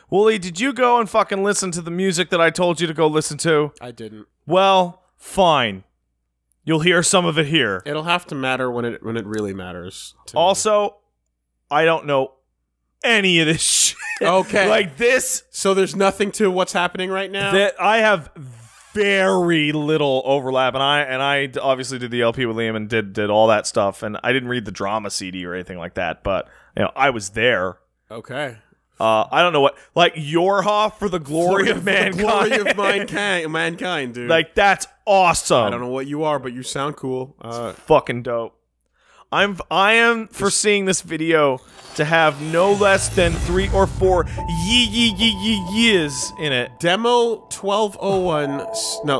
Wooly, did you go and fucking listen to the music that I told you to go listen to? I didn't. Well, fine. You'll hear some of it here. It'll have to matter when it really matters. Also, I don't know any of this shit. Okay. Like this. So there's nothing to what's happening right now? That I have very little overlap, and I obviously did the LP with Liam and did all that stuff, and I didn't read the drama CD or anything like that, but you know, I was there. Okay. I don't know what, like Yorha for the glory of mankind. The glory of mankind, dude. Like, that's awesome. I don't know what you are, but you sound cool. It's fucking dope. I am foreseeing this video to have no less than 3 or 4 yeeyeyeyeyeeyes in it. Demo 1201, no,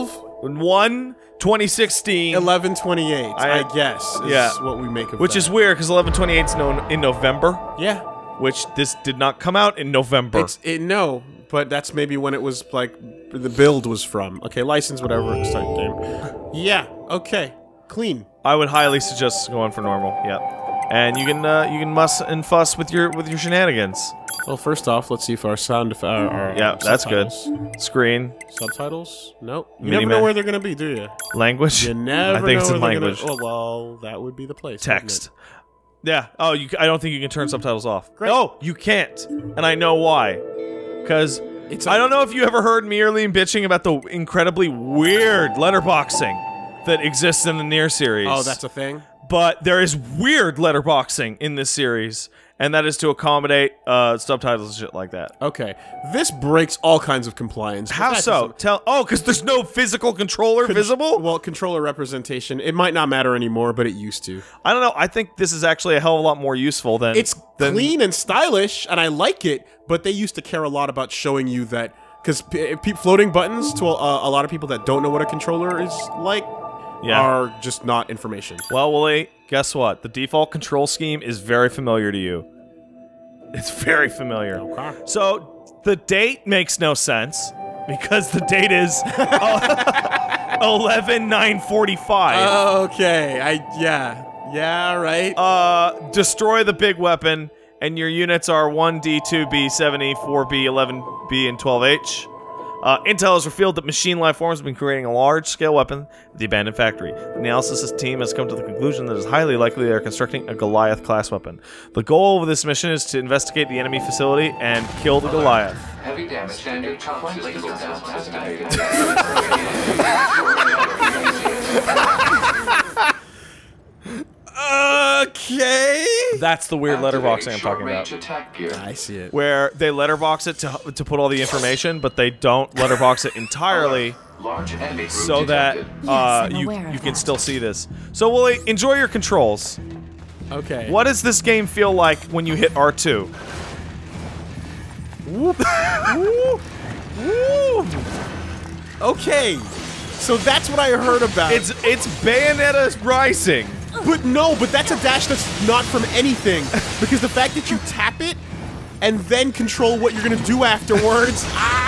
1 2016 11/28. I guess. Is what we make of which that. is weird because 11/28 is known in November. Yeah. Which this did not come out in November. No, but that's maybe when it was like the build was from. Okay, license whatever start game. Yeah. Okay. Clean. I would highly suggest going for normal. Yeah, and you can muss and fuss with your shenanigans. Well, first off, let's see if our sound. Yeah, that's good. Screen subtitles. Nope. You never know where they're gonna be, do you? Language. You never. I think know it's in where language. Oh well, that would be the place. Text. Yeah. Oh, I don't think you can turn subtitles off. Great. No, you can't, and I know why. Because I don't know if you ever heard me or Liam bitching about the incredibly weird letterboxing that exists in the Nier series. Oh, that's a thing? But there is weird letterboxing in this series, and that is to accommodate subtitles and shit like that. Okay. This breaks all kinds of compliance. How so? Oh, because there's no physical controller visible? Well, controller representation. It might not matter anymore, but it used to. I don't know. I think this is actually a hell of a lot more useful than... It's clean and stylish, and I like it, but they used to care a lot about showing you that... Because floating buttons, to a lot of people that don't know what a controller is like, are just not information. Well, Wooly, guess what? The default control scheme is very familiar to you. It's very familiar. Okay. So, the date makes no sense, because the date is 11/9/45. Okay, yeah, right. Destroy the big weapon, and your units are 1D, 2B, 7E, 4B, 11B, and 12H. Intel has revealed that machine life forms have been creating a large-scale weapon at the abandoned factory. The analysis team has come to the conclusion that it is highly likely they are constructing a Goliath-class weapon. The goal of this mission is to investigate the enemy facility and kill the Goliath. Heavy damage. Standard laser test estimated. Okay. That's the weird letterboxing I'm talking about. I see it. Where they letterbox it to put all the information, but they don't letterbox it entirely so that you can still see this. So, Wooly, enjoy your controls. Okay. What does this game feel like when you hit R2? Whoop. Whoop. Whoop. Okay. So that's what I heard about. It's Bayonetta Rising. But no, but that's a dash that's not from anything. Because the fact that you tap it and then control what you're gonna do afterwards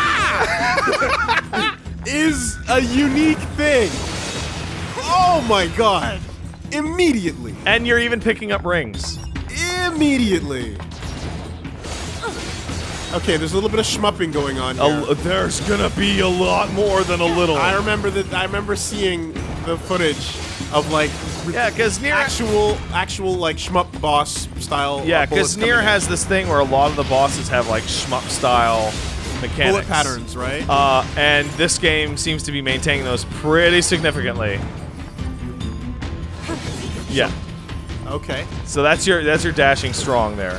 is a unique thing. Oh my god. Immediately. And you're even picking up rings. Immediately. Okay, there's a little bit of schmupping going on here. There's gonna be a lot more than a little. I remember seeing the footage of like because Nier actual like shmup boss style. Yeah, because Nier has this thing where a lot of the bosses have like shmup style mechanics, bullet patterns, right? And this game seems to be maintaining those pretty significantly. Yeah. Okay. So that's your dashing strong there.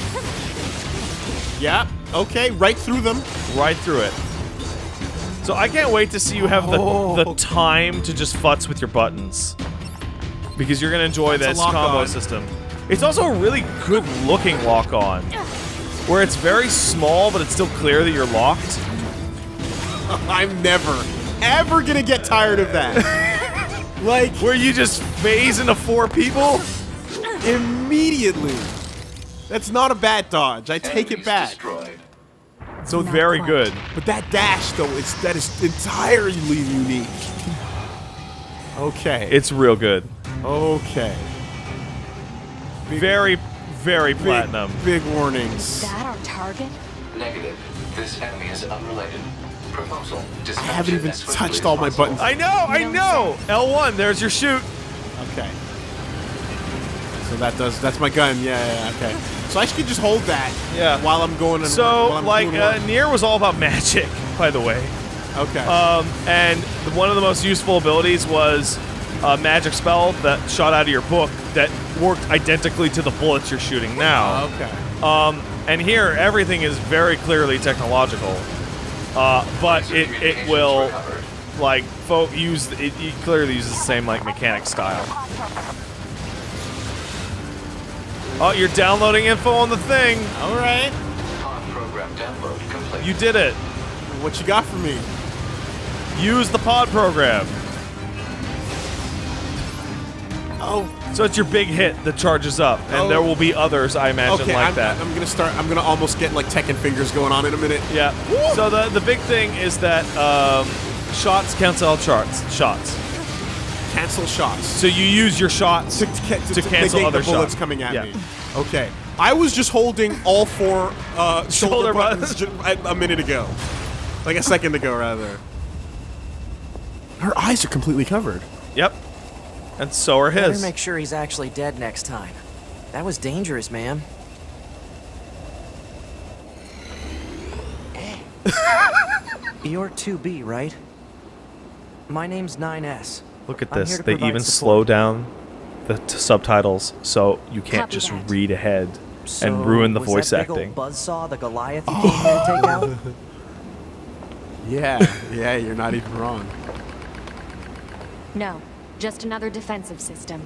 Yeah. Okay. Right through them. Right through it. So I can't wait to see you have the time to just futz with your buttons. Because you're gonna enjoy this combo system. It's also a really good looking lock-on. Where it's very small, but it's still clear that you're locked. I'm never, ever gonna get tired of that. Like, where you just phase into 4 people? Immediately. That's not a bad dodge. I take it back. Destroyed. So very good. But that dash, though, that is entirely unique. Okay. It's real good. Okay. Very, very platinum. Big warnings. Is that our target? Negative. This enemy is unrelated. Proposal. I haven't even touched all my buttons. I know! L1, there's your shoot. Okay. So that's my gun. Yeah, okay. So I could just hold that while I'm going and so, while I'm like, doing work. Nier was all about magic, by the way. Okay. And one of the most useful abilities was a magic spell that shot out of your book that worked identically to the bullets you're shooting now. Okay. And here, everything is very clearly technological. But it will, like, it clearly uses the same, like, mechanic style. Oh, you're downloading info on the thing. All right. Program download complete. You did it. What you got for me? Use the pod program. Oh. So it's your big hit that charges up, and there will be others, I imagine, like that. I'm gonna almost get like Tekken fingers going on in a minute. Yeah. Woo! So the big thing is that shots cancel shots. Cancel shots. So you use your shots to cancel other the bullets shots coming at me. Okay. I was just holding all 4 shoulder buttons a minute ago. Like a second ago, rather. Her eyes are completely covered. Yep. And so are his. Better make sure he's actually dead next time. That was dangerous, man. You're 2B, right? My name's 9S. Look at this. They even slow down the subtitles so you can't just read ahead and ruin the voice acting. Buzzsaw the Goliath you came here to take out? Yeah, you're not even wrong. No, just another defensive system.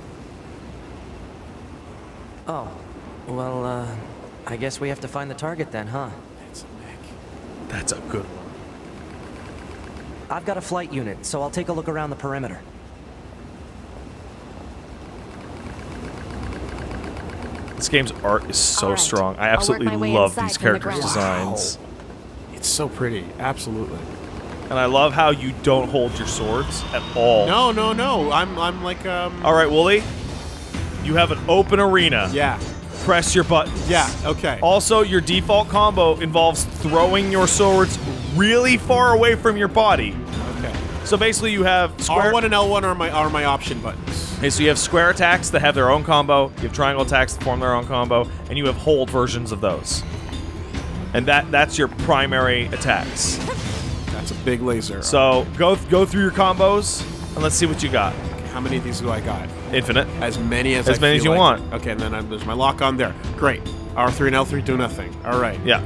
Oh, well, I guess we have to find the target then, huh? That's a mech. That's a good one. I've got a flight unit, so I'll take a look around the perimeter. This game's art is so strong. I absolutely love these characters' designs. It's so pretty, absolutely. And I love how you don't hold your swords at all. No. I'm like All right, Wooly. You have an open arena. Yeah. Press your buttons. Yeah. Okay. Also, your default combo involves throwing your swords really far away from your body. Okay. So basically, you have square R1 and L1 are my option buttons. Okay, so you have square attacks that have their own combo, you have triangle attacks that form their own combo, and you have hold versions of those. And that's your primary attacks. That's a big laser. So go through your combos, and let's see what you got. Okay, how many of these do I got? Infinite. As many as you want. Okay, and then there's my lock on there. Great. R3 and L3 do nothing. All right. Yeah.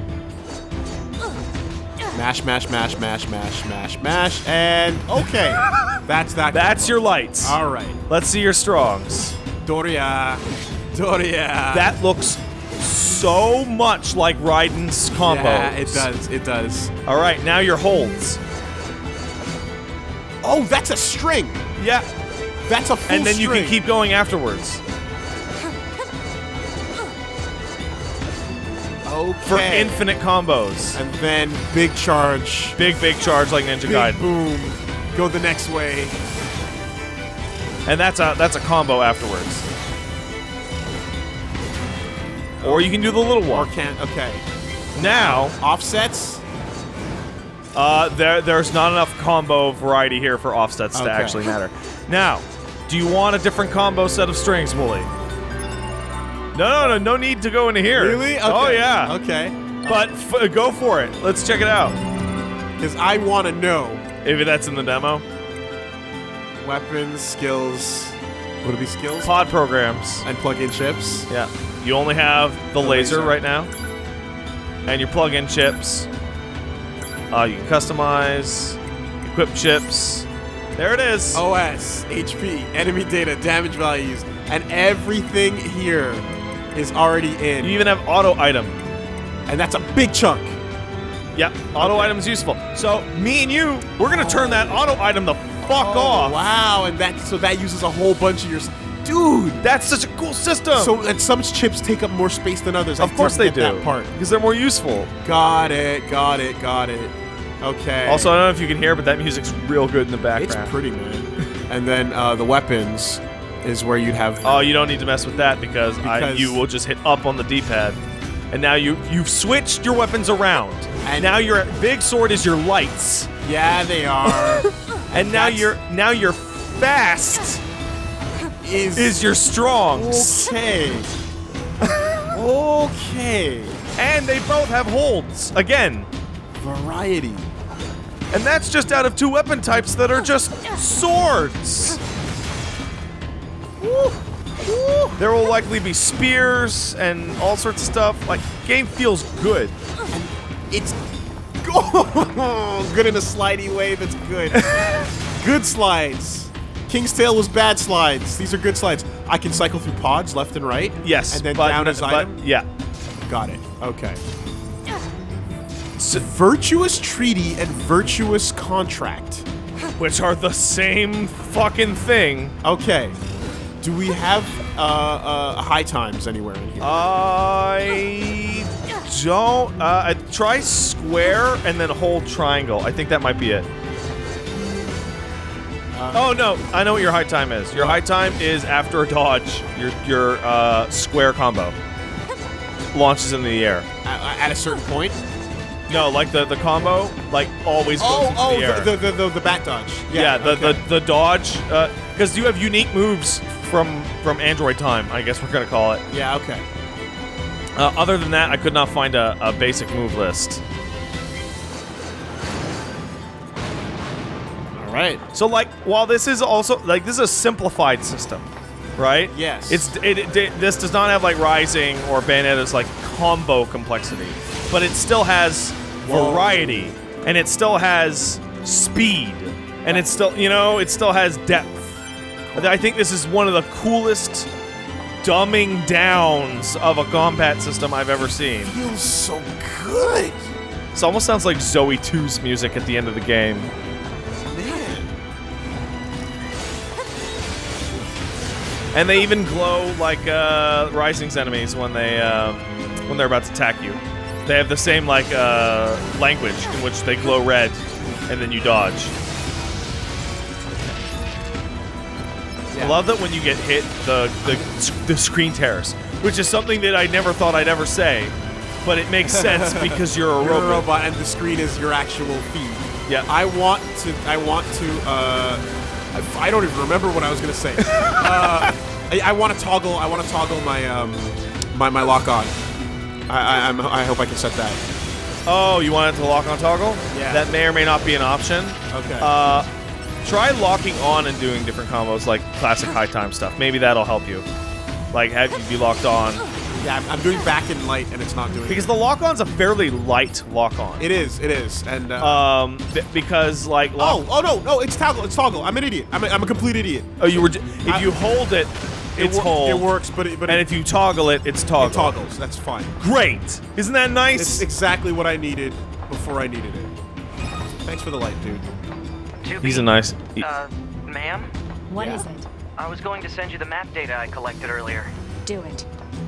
Mash, mash, mash, mash, mash, mash, mash, and okay. That's that. That's your lights. All right. Let's see your strongs. Doria. That looks so much like Raiden's combos. Yeah, it does. It does. All right, now your holds. Oh, that's a string. Yeah. That's a full And then string. you can keep going afterwards. Okay. For infinite combos. And then big charge. Big charge like Ninja Gaiden. Boom. Go the next way. And that's a combo afterwards. Or you can do the little one. Okay. Now, offsets? there's not enough combo variety here for offsets to actually matter. Now, do you want a different combo set of strings, Wooly? No need to go into here. Really? Okay. Oh, yeah. Okay. But go for it. Let's check it out. Because I want to know. Maybe that's in the demo. Weapons, skills. Would it be skills? Pod programs. And plug-in chips. Yeah. You only have the laser right now. And your plug-in chips. You can customize. Equip chips. There it is. OS, HP, enemy data, damage values, and everything here is already in. You even have auto item. And that's a big chunk. Yep, auto item is useful. So me and you, we're gonna turn that auto item the fuck off. Wow, and that uses a whole bunch of your. Dude, that's such a cool system. So and some chips take up more space than others. Of course they do. That part because they're more useful. Got it. Okay. Also, I don't know if you can hear, but that music's real good in the background. It's pretty, man. And then the weapons is where you'd have. Oh, you don't need to mess with that because you will just hit up on the D-pad. And now you've switched your weapons around. And now your big sword is your lights. Yeah, they are. And now your fast is your strongs. Okay. Okay. And they both have holds. Again. Variety. And that's just out of 2 weapon types that are just swords. Woo. Woo. There will likely be spears and all sorts of stuff. Like, game feels good. And it's good in a slidey way that's good. Good slides. King's Tail was bad slides. These are good slides. I can cycle through pods left and right. Yes. And then down as item? Yeah. Got it. Okay. So, virtuous treaty and virtuous contract. Which are the same fucking thing. Okay. Do we have high times anywhere in here? I don't. Try square and then hold triangle. I think that might be it. Oh no, I know what your high time is. Your high time is after a dodge. Your square combo launches into the air at a certain point. No, like the combo, like always goes into the air. The back dodge. Yeah, the dodge, because you have unique moves from Android time. I guess we're gonna call it. Yeah. Okay. Other than that, I could not find a basic move list. All right. So like, while this is also like this is a simplified system, right? Yes. This does not have like Rising or Bayonetta's like combo complexity, but it still has variety, and it still has speed, and it still, it still has depth. I think this is one of the coolest dumbing downs of a combat system I've ever seen. Feels so good. This almost sounds like Zoe 2's music at the end of the game. Man. And they even glow like Rising's enemies when they're about to attack you. They have the same like language in which they glow red, and then you dodge. I love that when you get hit, the screen tears, which is something that I never thought I'd ever say, but it makes sense because you're a robot, and the screen is your actual feed. Yeah. I don't even remember what I was gonna say. I want to toggle my lock on. I hope I can set that. Oh, you want it to lock on toggle? Yeah. That may or may not be an option. Okay. Try locking on and doing different combos, like classic high time stuff. Maybe that'll help you. Like, have you be locked on. Yeah, I'm doing back and light, and it's not doing because the lock-on's a fairly light lock-on. It is, and because like no, it's toggle. I'm an idiot. I'm a complete idiot. Oh, if you hold it, it's hold. It works, but if you toggle it, it's toggle. It toggles. That's fine. Great, isn't that nice? It's exactly what I needed before I needed it. Thanks for the light, dude. He's a nice. Ma'am? What is it? I was going to send you the map data I collected earlier. Do it.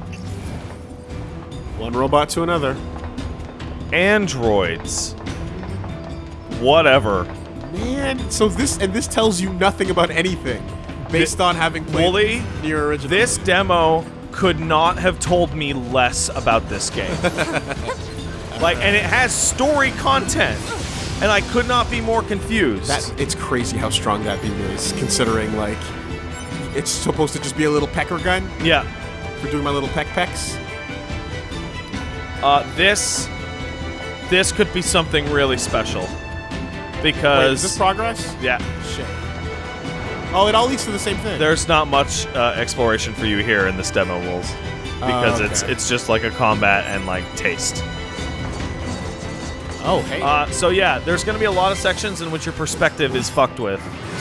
One robot to another. Androids. Whatever. Man, so this tells you nothing about anything, based on having played Nier originally. This demo could not have told me less about this game. And it has story content. And I could not be more confused. It's crazy how strong that beam is, considering, like, it's supposed to just be a little pecker gun. Yeah. For doing my little pecks. This could be something really special. Because... Wait, is this progress? Yeah. Shit. Oh, it all leads to the same thing. There's not much exploration for you here in this demo, Wolves. Because it's just like a combat and, like, taste. Oh, hey. So yeah, there's going to be a lot of sections in which your perspective is fucked with.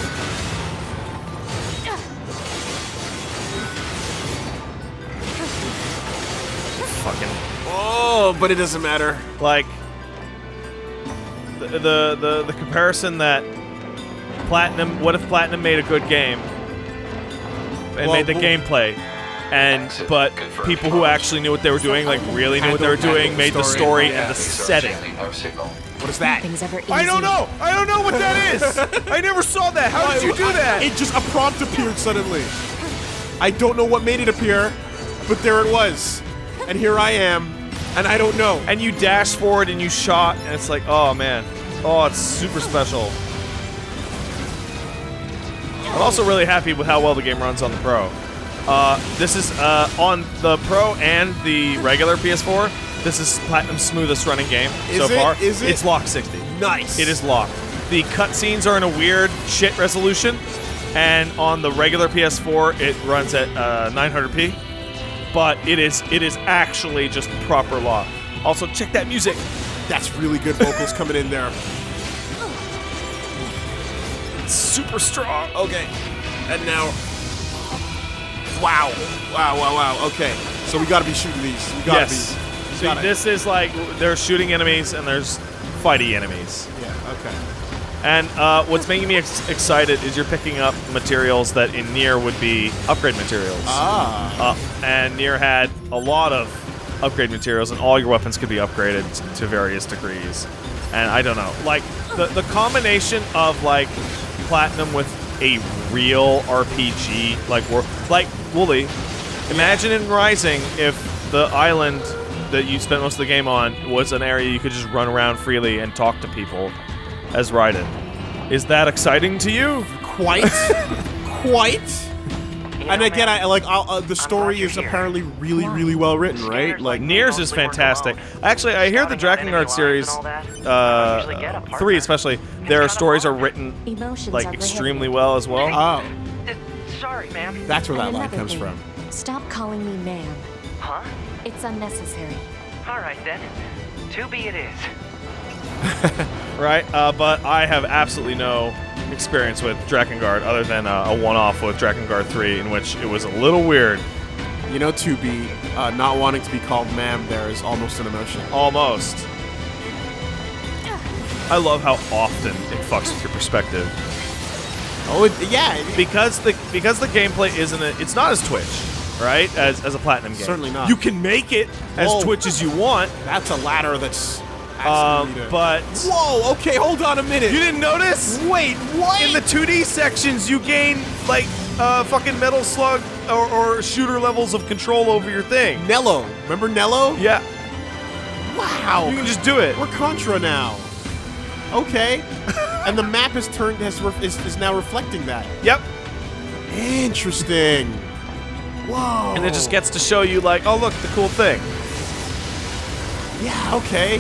Fucking. Oh, but it doesn't matter. Like the comparison that Platinum. What if Platinum made a good game and made the gameplay? But people who actually knew what they were doing, like really knew what they were doing, made the story and the setting. What is that? I don't know! I don't know what that is! I never saw that! How did you do that? It just, a prompt appeared suddenly. I don't know what made it appear, but there it was. And here I am, And I don't know. And you dash forward and you shot, and it's like, oh man. Oh, it's super special. I'm also really happy with how well the game runs on the Pro. This is on the Pro and the regular PS4. This is Platinum's smoothest running game so far. Is it? It's locked 60. Nice. It is locked. The cutscenes are in a weird shit resolution, and on the regular PS4 it runs at 900p. But it is actually just proper lock. Also, check that music. That's really good vocals coming in there. Super strong. Okay. And now... Wow. Wow, wow, wow. Okay. So we gotta be shooting these. We gotta be. See, this is like, there's shooting enemies and there's fighty enemies. Yeah, okay. And what's making me excited is you're picking up materials that in Nier would be upgrade materials. Ah. And Nier had a lot of upgrade materials, and all your weapons could be upgraded to various degrees. And I don't know, like the combination of like Platinum with a real RPG, like Wooly. Imagine in Rising if the island that you spent most of the game on was an area you could just run around freely and talk to people as Raiden. Is that exciting to you? Quite. Quite. And again, the story is apparently really, really well written, right? Like Nier's is fantastic. Actually, I hear the Drakengard series, 3 especially, their stories are written like extremely well as well. Oh, Sorry, ma'am. that's where that And line another comes thing, from. Stop calling me ma'am. Huh? It's unnecessary. All right, then. 2B it is. Right, but I have absolutely no experience with Drakengard other than a one-off with Drakengard 3 in which it was a little weird. You know, 2B, not wanting to be called ma'am there is almost an emotion. Almost. I love how often it fucks with your perspective. Oh, yeah. Because the gameplay it's not as Twitch, right? As a Platinum game. Certainly not. You can make it as Whoa. Twitch as you want. That's a ladder that's... But Whoa, okay, hold on a minute. you didn't notice? Wait, what? In the 2D sections, you gain like fucking Metal Slug or shooter levels of control over your thing. Nello. Remember Nello? Yeah, Wow. you can just do it. We're Contra now. Okay. And the map is now reflecting that. Yep. Interesting. Whoa. And it just gets to show you like, oh look, the cool thing. Yeah, okay.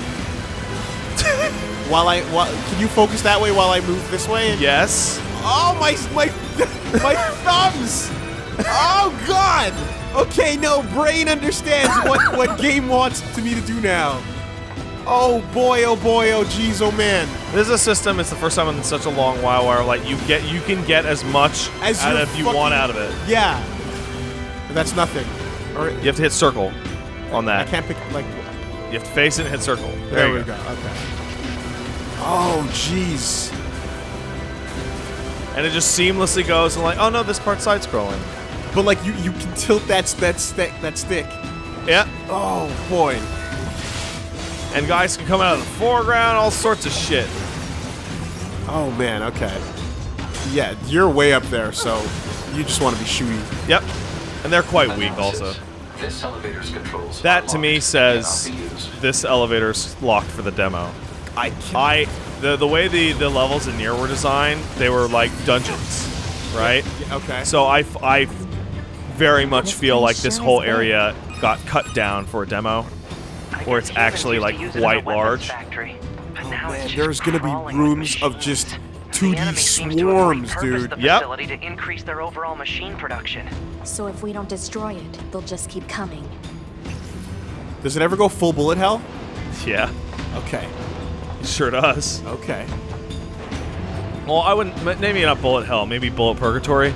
Can you focus that way while I move this way? And, Yes. oh, my thumbs! Oh, God! Okay, no, brain understands what game wants me to do now. Oh, boy, oh, boy, oh, geez, oh, man. This is a system. It's the first time in such a long while where like you can get as much As out you're of you want out of it. Yeah. That's nothing. Or, You have to hit circle on I that. can't pick, like... You have to face it and hit circle. There you we go. Okay. Oh, jeez. And it just seamlessly goes and like, oh no, this part's side-scrolling. But like you can tilt that stick. Yeah. Oh boy. And guys can come out of the foreground, all sorts of shit. Oh man. Okay. Yeah, you're way up there, so you just want to be shooty. Yep. And they're quite weak also. This elevator's controls That are to me locked, says cannot be used. this elevator's locked for the demo. The way the levels in Nier were designed, they were like dungeons, right? Yeah, okay. So I very much feel like this whole area got cut down for a demo, where it's actually like quite large. Oh man, there's gonna be rooms of just 2D swarms, dude. The Yep. facility to increase their overall machine production. So if we don't destroy it, they'll just keep coming. Does it ever go full bullet hell? Yeah, Okay. it sure does. Okay. Well, I wouldn't, maybe not bullet hell, maybe bullet purgatory.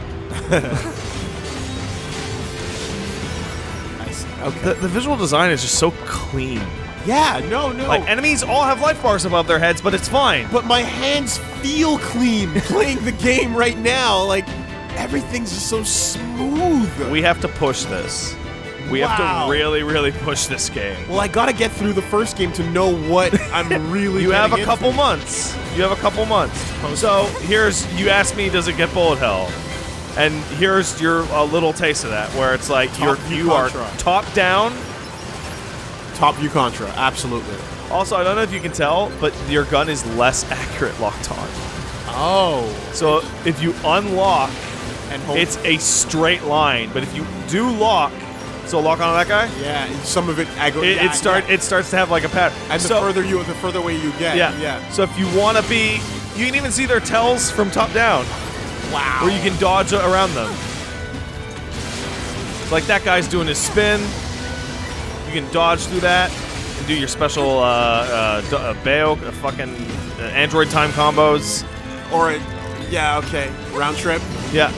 I see. Okay. The visual design is just so clean. Yeah. No. Like enemies all have life bars above their heads, but it's fine. But my hands feel clean playing the game right now. Like, everything's just so smooth. We have to push this. We have to really, really push this game. Well, I gotta get through the first game to know what I'm really You have a getting couple into. months. You have a couple months. So you asked me, does it get bullet hell? And here's your a little taste of that, where it's like you are Contra. top down, Top view Contra, absolutely. Also, I don't know if you can tell, but your gun is less accurate locked on. Oh. So if you unlock, And hold. it's a straight line. But if you do lock, so lock on that guy, Yeah, some of it. it starts to have like a pattern. And the further away you get. Yeah. Yeah. So if you want to be, you can even see their tells from top down, Wow. where you can dodge around them. Like that guy's doing his spin. You can dodge through that and do your special Bayo fucking Android time combos. Or yeah, okay. Round trip. Yeah.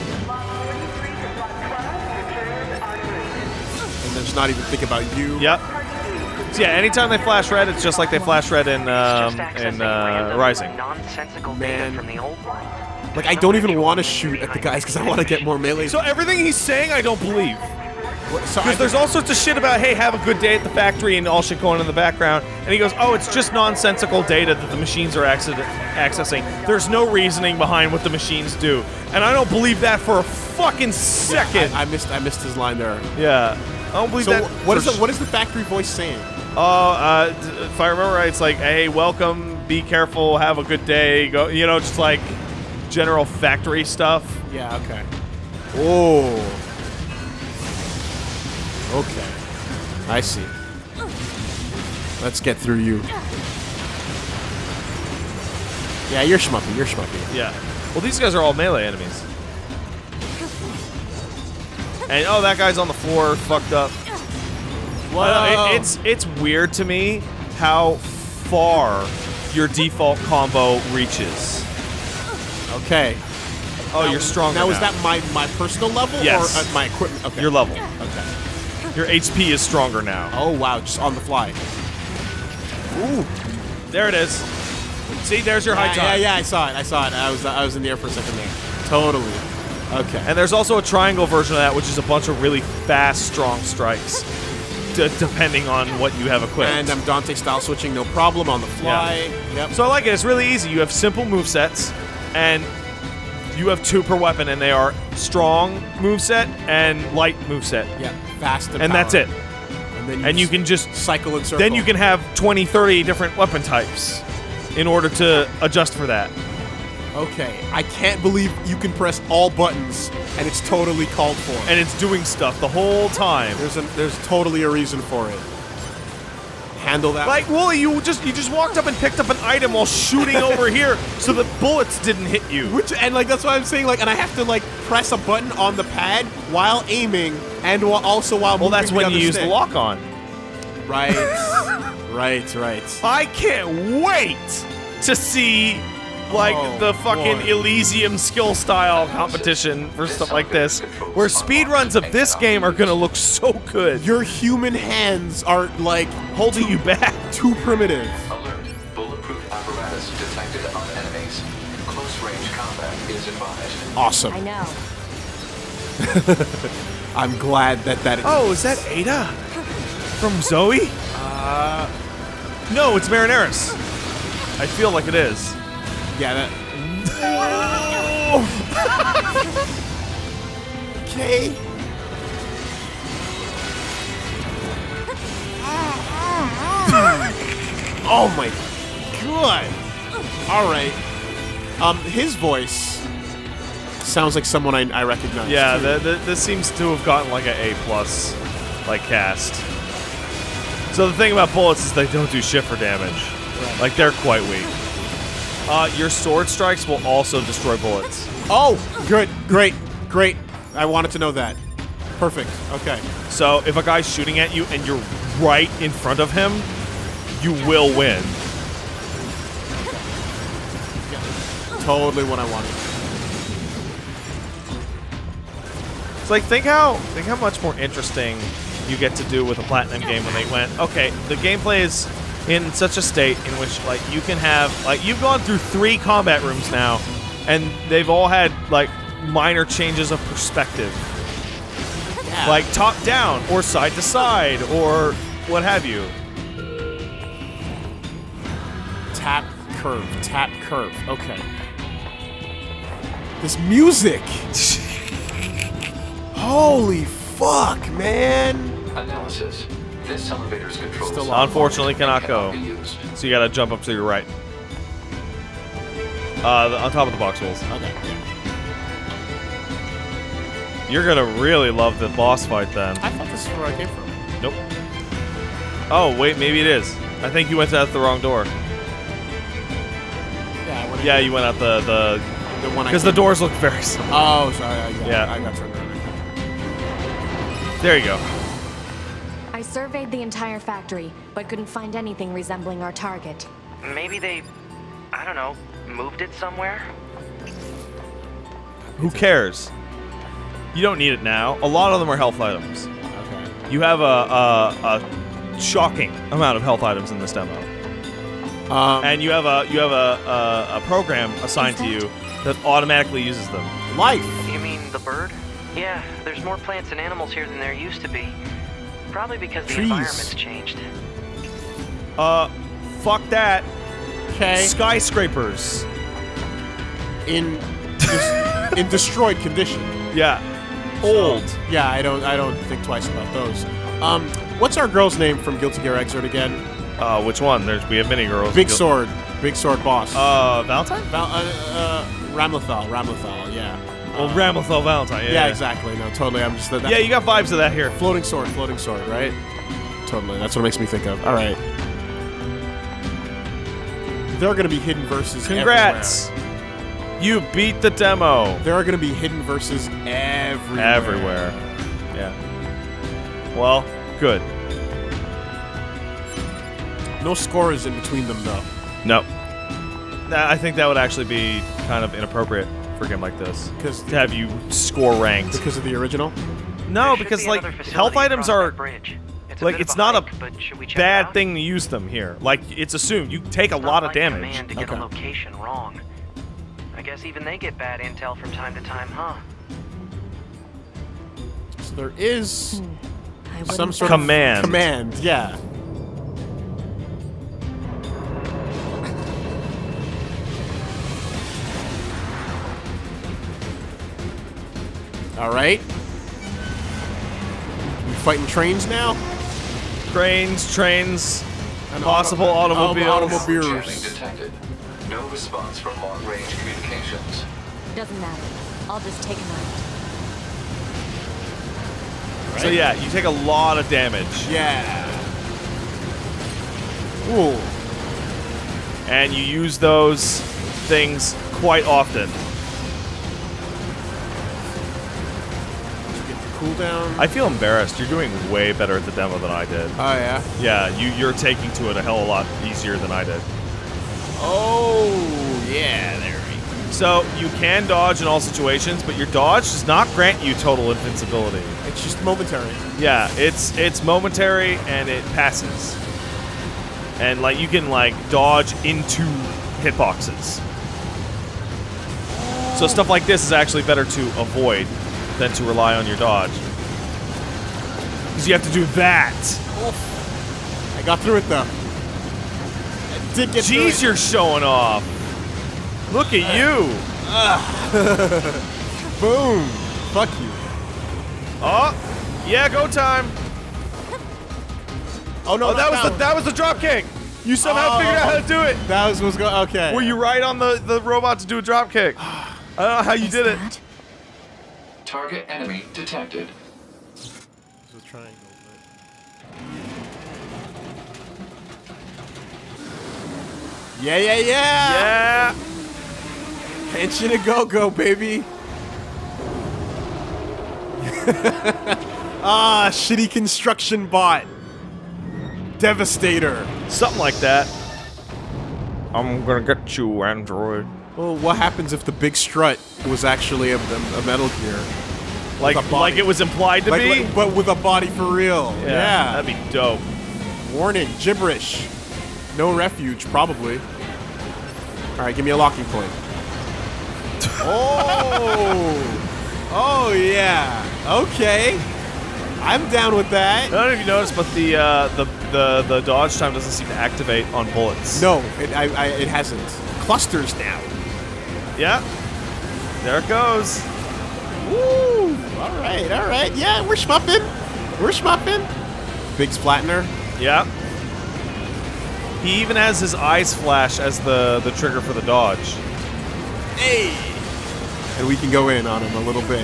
And then just not even think about you. Yep. So yeah, anytime they flash red, it's just like they flash red in Rising. Nonsensical Man. data from the old world. Like I don't even want to shoot at the guys because I want to get more melee. So everything he's saying, I don't believe. So Because there's all sorts of shit about, hey, have a good day at the factory and all shit going in the background. And he goes, oh, it's just nonsensical data that the machines are accessing. There's no reasoning behind what the machines do. And I don't believe that for a fucking second. I missed his line there. Yeah. I don't believe So that. what is the factory voice saying? If I remember right, it's like, hey, welcome, be careful, have a good day. Go, you know, just like general factory stuff. Yeah. Okay. Oh. Okay. I see. Let's get through you. Yeah, you're schmuppy. You're schmuppy. Yeah. Well, these guys are all melee enemies. And oh, that guy's on the floor, fucked up. Whoa. It's weird to me how far your default combo reaches. Okay. Oh, you're stronger Now, now. is that my personal level Yes. or my equipment? Okay. Your level? Okay. Your HP is stronger now. Oh wow, just on the fly. Ooh. There it is. See, there's your high time. Yeah, I saw it. I was in the air for a second there. Totally. Okay. And there's also a triangle version of that, which is a bunch of really fast, strong strikes, depending on what you have equipped. And I'm Dante style switching, no problem on the fly. Yeah. Yep. So I like it. It's really easy. You have simple movesets, and you have 2 per weapon, and they are strong moveset and light moveset. Yeah. Fast And that's it. And then And you can just cycle and circle. Then you can have 20, 30 different weapon types in order to adjust for that. Okay. I can't believe you can press all buttons and it's totally called for. And it's doing stuff the whole time. There's totally a reason for it. Handle that. Like, Wooly, you just walked up and picked up an item while shooting over here so the bullets didn't hit you. And like that's why I'm saying like, and I have to like press a button on the pad while aiming and also while moving. Well, that's when the you use the stick. lock on. Right. right. I can't wait to see like Oh, the fucking boy. Elysium skill style competition for stuff like this, where speedruns of this game are gonna look so good. Your human hands are like Holding you back. too primitive. Alert. Bulletproof apparatus detected on enemies. Close range combat is advised. Awesome. I know. I'm glad that. Oh, is that Ada from Zoe? No, it's Marineris. I feel like it is. Yeah. That. Okay. Oh my god. All right. His voice sounds like someone I recognize. Yeah, too. this seems to have gotten like an A+, like cast. So the thing about bullets is they don't do shit for damage. Right. Like they're quite weak. Your sword strikes will also destroy bullets. Oh, good, great. I wanted to know that. Perfect. Okay. So if a guy's shooting at you and you're right in front of him, you will win. Totally what I wanted. It's like think how much more interesting you get to do with a platinum game when they went, okay, the gameplay is in such a state in which like you can have like you've gone through 3 combat rooms now, and they've all had like minor changes of perspective. Yeah. Like top down or side to side or what have you. Tap, curve. Okay. This music. Holy fuck, man. Analysis. This elevator's control Still is Unfortunately, cannot cannot go. be used. So you gotta jump up to your right. On top of the box holes. Okay. You're gonna really love the boss fight then. I thought this is where I came from. Nope. Oh, wait, maybe it is. I think you went out the wrong door. Yeah, I went Yeah, you went out the one. because the doors look very similar. Oh, sorry. Yeah. I got turned around. There you go. I surveyed the entire factory, but couldn't find anything resembling our target. Maybe they, I don't know, moved it somewhere? Who cares? You don't need it now. A lot of them are health items. Okay. You have a shocking amount of health items in this demo, and you have a program assigned to you that automatically uses them. Life. You mean the bird? Yeah, there's more plants and animals here than there used to be. Probably because the Trees. environment's changed. Fuck that. Okay. Skyscrapers. In destroyed condition. Yeah. Old. Yeah, I don't think twice about those. What's our girl's name from Guilty Gear Xrd again? Which one? We have mini girls. Big sword boss. Valentine? Ramlethal, yeah. Well, Ramlethal Valentine. Yeah, exactly. No, totally. I'm just Yeah, you got vibes of that here. floating sword, right? Totally. That's what it makes me think of. All right. There are going to be hidden verses. Congrats. You beat the demo. There are going to be hidden verses everywhere. Everywhere. Yeah. Well, good. No scores in between them, though. No. I think that would actually be kind of inappropriate for a game like this. Because To have you score ranked. because of the original? No, There should because be like another facility health items across are that bridge. It's like bit of it's not a hike, but should we check it bad out? thing to use them here. Like it's assumed you take a It's lot not of my damage. command to get Okay. a location wrong. I guess even they get bad intel from time to time, huh? So there is I wouldn't some sort bet. Command. of command, yeah. All right. We fighting trains now? Trains, possible automobiles. Automobiles. Jamming detected. No response from long-range communications. Doesn't matter. I'll just take him out. So yeah, you take a lot of damage, Yeah. Ooh. and you use those things quite often. Get the cooldown. I feel embarrassed. You're doing way better at the demo than I did. Oh, yeah. Yeah, you're taking to it a hell of a lot easier than I did. Oh, yeah. There we go. So you can dodge in all situations, but your dodge does not grant you total invincibility. It's just momentary. Yeah, it's momentary and it passes. And like you can like dodge into hitboxes. So stuff like this is actually better to avoid than to rely on your dodge. Because you have to do that. I got through it, though. I did get through Jeez, it. you're showing off. Look at you. Boom. Fuck you. Oh, yeah, go time. Oh, no, Oh, that was the drop kick. You somehow figured out how to do it. That was what's going. Okay. Were you right on the robot to do a drop kick? I don't know how you did it. That? Target enemy detected. It's a triangle. Yeah. Yeah. Henshin a go-go, baby. Shitty construction bot. Devastator. Something like that. I'm gonna get you, android. Well, what happens if the big strut was actually a Metal Gear? Like With a body. it was implied to be? But with a body for real. Yeah. That'd be dope. Warning, gibberish. No refuge, probably. Alright, give me a locking point. Oh! Oh, yeah. Okay. I'm down with that. I don't know if you noticed, but the dodge time doesn't seem to activate on bullets. No, it hasn't. Clusters now. Yeah. There it goes. Woo! Alright. Yeah, we're schmuffing. big Splatner. Yeah. He even has his eyes flash as the trigger for the dodge. Hey! And we can go in on him a little bit.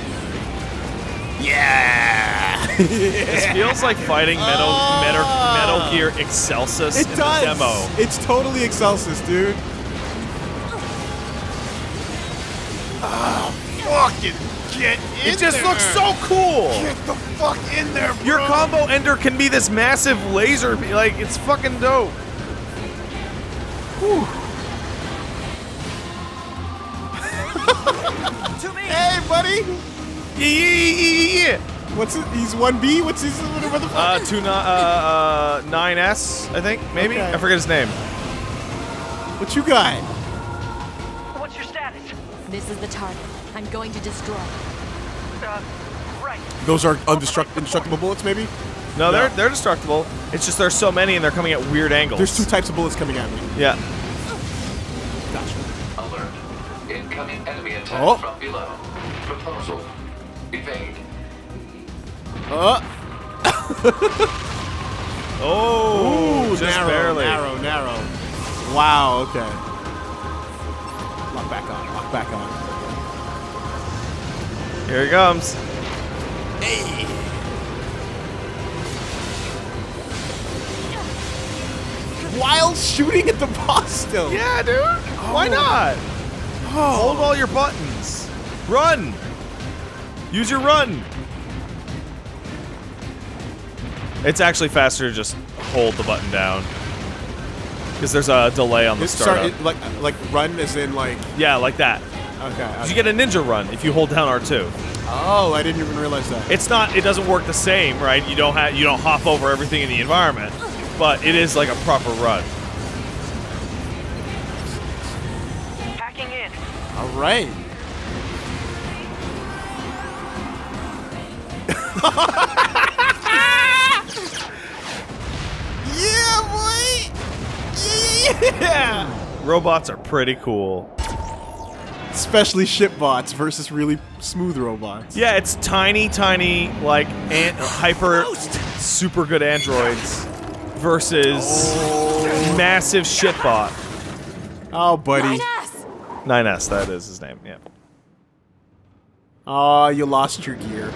Yeah! This feels like fighting Metal Gear Excelsis in the demo. It's totally Excelsis, dude. Fucking get in It just looks so cool. Get the fuck in there, bro. Your combo ender can be this massive laser. Like, it's fucking dope. Whew. Hey, buddy. Yeah. What's it? He's 1B? What's his motherfucker? 9S, I think, maybe? Okay. I forget his name. What you got? What's your status? This is the target. I'm going to destroy. Right. Those are indestructible bullets, maybe? No, they're destructible. It's just there's so many and they're coming at weird angles. There's 2 types of bullets coming at me. Yeah. Gotcha. Alert. Incoming enemy attack from below. Proposal. Evade. Oh, Ooh, just narrow, barely. narrow. Wow, okay. Lock back on. Here he comes. Hey! While shooting at the boss still. Yeah, dude. Why not? Hold all your buttons. Run. Use your run. It's actually faster to just hold the button down. Because there's a delay on the startup. Like run as in like... Yeah, like that. Okay. You get a ninja run if you hold down R2. Oh, I didn't even realize that. It's not. It doesn't work the same, right? You don't hop over everything in the environment, but it is like a proper run. Packing in. All right. Yeah, boy. Yeah. Robots are pretty cool. Especially shipbots versus really smooth robots. Yeah, it's tiny, like hyper, super good androids versus massive shitbot. Oh, buddy. 9S, that is his name. Yeah. Oh, you lost your gear.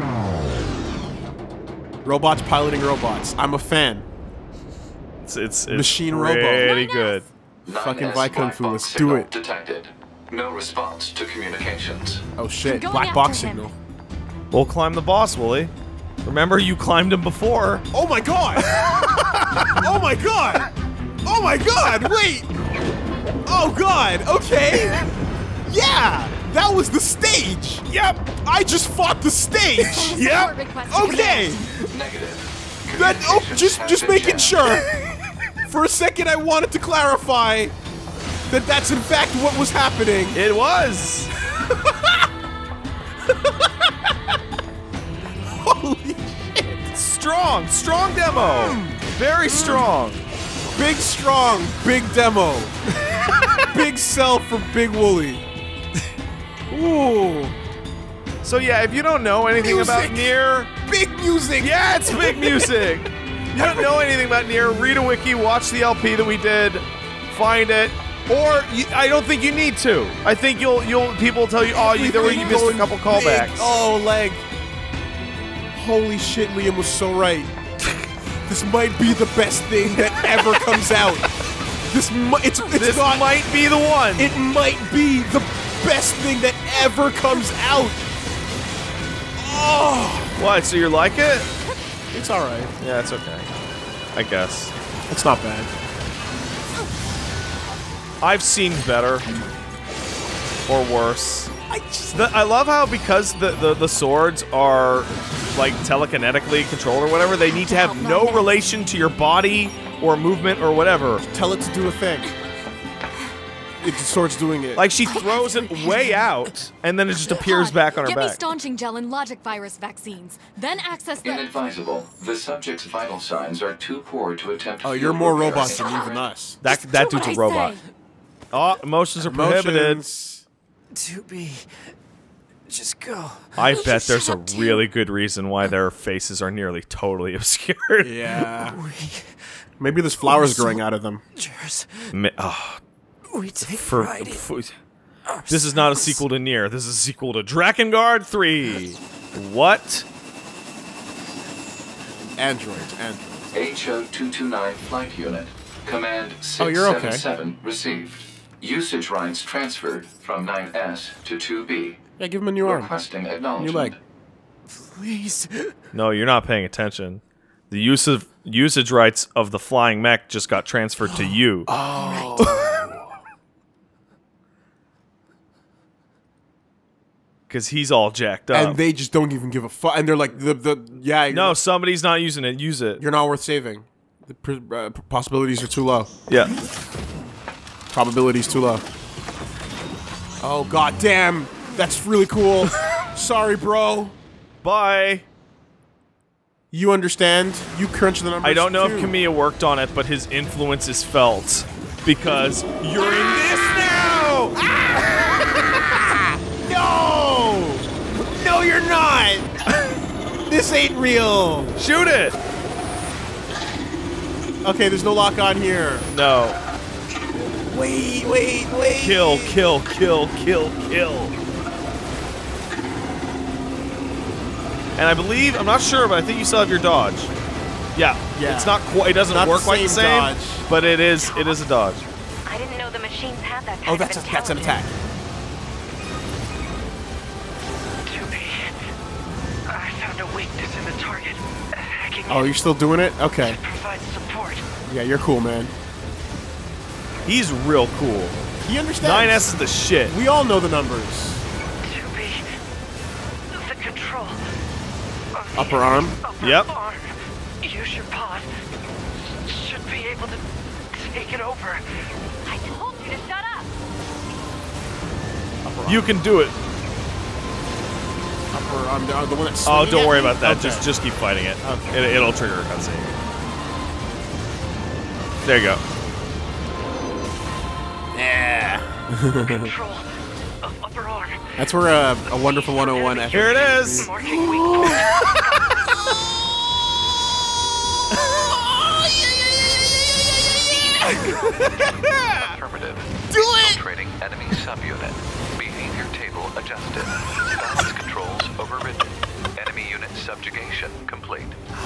Robots piloting robots. I'm a fan. It's Machine Robo. pretty good. Fucking 9S Vai Kung black Fu, box let's do signal it. Detected. No response to communications. Oh shit, Going black box after him. signal. We'll climb the boss, Wooly. Remember, you climbed him before. Oh my god! Oh my god! Oh my god, wait! Oh god, okay! Yeah! That was the stage! Yep! I just fought the stage! Yep! Okay! Negative. That, oh, Communications have just been making jammed. sure! For a second I wanted to clarify that that's in fact what was happening. It was. Holy shit! Strong demo. Very strong. Big strong, big demo. Big sell for Big Wooly. Ooh. So yeah, if you don't know anything about Music. Nier, Big music! yeah, it's big music. You don't know anything about Nier, read a wiki, watch the LP that we did, find it, or I don't think you need to. I think people will tell you, oh, you missed a couple callbacks. Oh, leg. Holy shit, Liam was so right. This might be the best thing that ever comes out. This might be the one. It might be the best thing that ever comes out. Oh, What? So you like it? it's all right. Yeah, it's okay. I guess. It's not bad. I've seen better or worse. I love how because the swords are like telekinetically controlled or whatever, they need to have no relation to your body or movement or whatever. Tell it to do a thing. The sword's doing it. Like she throws it way out and then it just appears back on her Get me back. staunching gel and logic virus vaccines. Then access the... Inadvisable. The subject's vital signs are too poor to attempt. Oh, you're field more repair. robots than even us. That Do dude's what a I robot. say. Oh, emotions are prohibited. Emotions. To be Just go. I bet there's a really good reason why their faces are nearly totally obscured. Yeah. Maybe there's flowers growing out of them. We take pride in This is not a sequel to Nier. This is a sequel to Drakengard 3. What? Androids. HO229 flight unit. Command Oh, you're okay. 677 received. Usage rights transferred from 9S to 2B. Yeah, give him a new arm. Requesting New acknowledgement. leg. Please. No, you're not paying attention. The usage rights of the flying mech just got transferred to you. Because he's all jacked up. And they just don't even give a fuck. And they're like, yeah. No, somebody's not using it. Use it. You're not worth saving. The possibilities are too low. Yeah. Probabilities too low. Oh, god damn. That's really cool. Sorry, bro. Bye. You understand? You crunch the numbers. I don't know too. if Kamiya worked on it, but his influence is felt. Because you're in this now! No! No, you're not! This ain't real! Shoot it! Okay, there's no lock on here. No. Wait. Kill, kill, kill, kill, kill. And I believe, I'm not sure, but I think you still have your dodge. Yeah. It's not quite, it doesn't Not work the quite the same, dodge. but it is a dodge. I didn't know the machines had that kind Oh, of that's an attack. I found a weakness in the target. Hacking Oh, in you're still doing it? Okay. to provide support. Yeah, you're cool, man. He's real cool. He understands. 9S is the shit. We all know the numbers. 2B. The control. Upper arm. Upper Yep. arm. Use your pod. Should be able to take it over. I told you to shut up. You can do it. Upper arm. The one that's Oh, swinging don't at worry me? about that. Okay. Just keep fighting it. Okay. It'll trigger a cutscene. There you go. Yeah. Control. Upper arm. That's where a wonderful 101 effort. Here it is. Marking weak points. Affirmative. Do it! Infiltrating enemy subunit. Behavior table adjusted. Balance controls overridden. Enemy unit subjugation complete.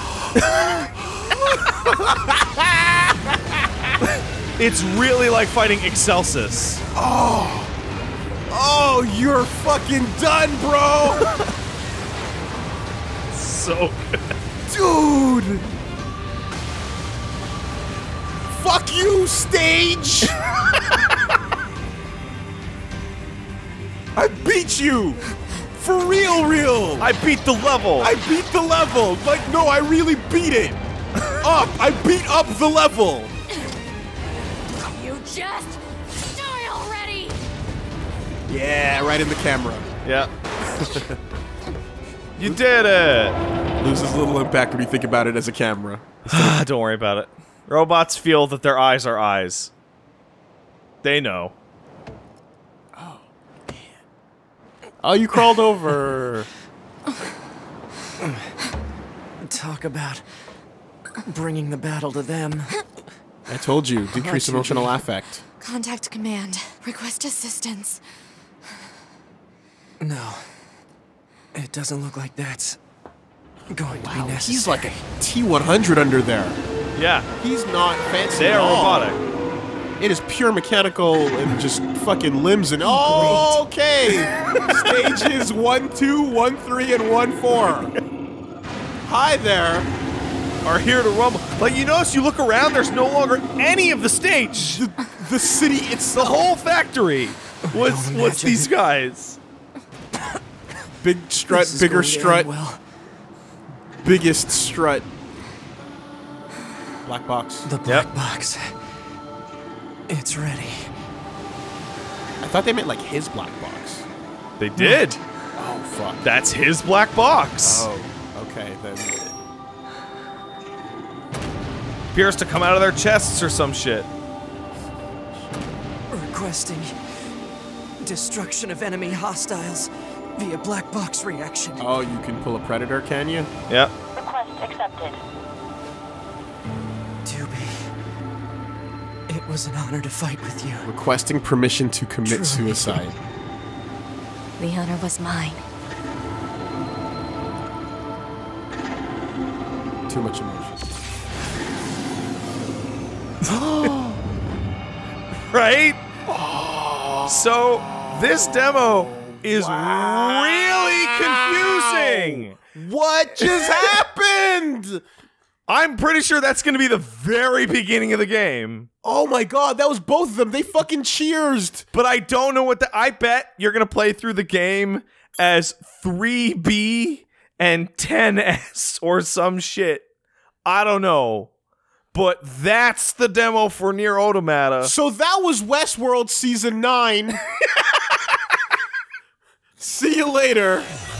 It's really like fighting Excelsis. Oh, you're fucking done, bro! So good. Dude! Fuck you, stage! I beat you! For real! I beat the level. I beat the level! Like, no, I really beat it! I beat up the level! You just die already. Yeah, right in the camera. Yeah. You did it. Loses little impact when you think about it as a camera. Don't worry about it. Robots feel that their eyes are eyes. They know. Oh, you crawled over. Talk about bringing the battle to them. I told you, decrease emotional affect. Contact command. Request assistance. No. It doesn't look like that's going to be necessary. He's like a T-100 under there. Yeah. He's not fancy They at are all. robotic. It is pure mechanical and just fucking limbs and okay. Stages 1, 2, 1, 3, and 1, 4. Hi there. Are here to rumble. Like, you notice, you look around, there's no longer any of the stage. The city, it's The whole factory was these guys. big strut, This is bigger going to strut, end well. biggest strut. Black box. The black box. It's ready. I thought they meant like his black box. They did. Oh fuck. That's his black box. Oh, okay then. Appears to come out of their chests or some shit. Requesting destruction of enemy hostiles via black box reaction. Oh, you can pull a predator, can you? Yep. Request accepted. It was an honor to fight with you. Requesting permission to commit suicide. The honor was mine. Too much emotion. Right? So, this demo is really confusing. What just happened? I'm pretty sure that's going to be the very beginning of the game. Oh my god, that was both of them. They fucking cheersed. But I don't know what I bet you're going to play through the game as 3B and 10S or some shit. I don't know. But that's the demo for Nier Automata. So that was Westworld Season 9. See you later.